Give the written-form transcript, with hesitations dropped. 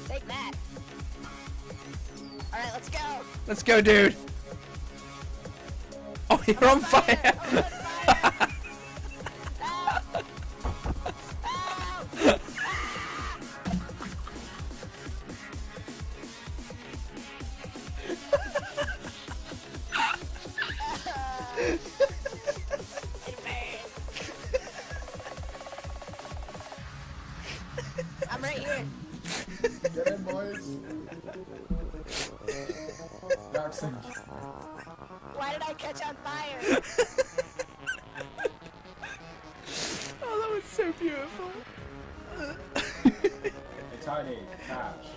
Take that. Alright, let's go. Let's go, dude. Oh, you're on fire. I'm on fire. Help. I'm right here. Get in, boys. Jackson. Why did I catch on fire? Oh, that was so beautiful. Hey, Tiny, Cash.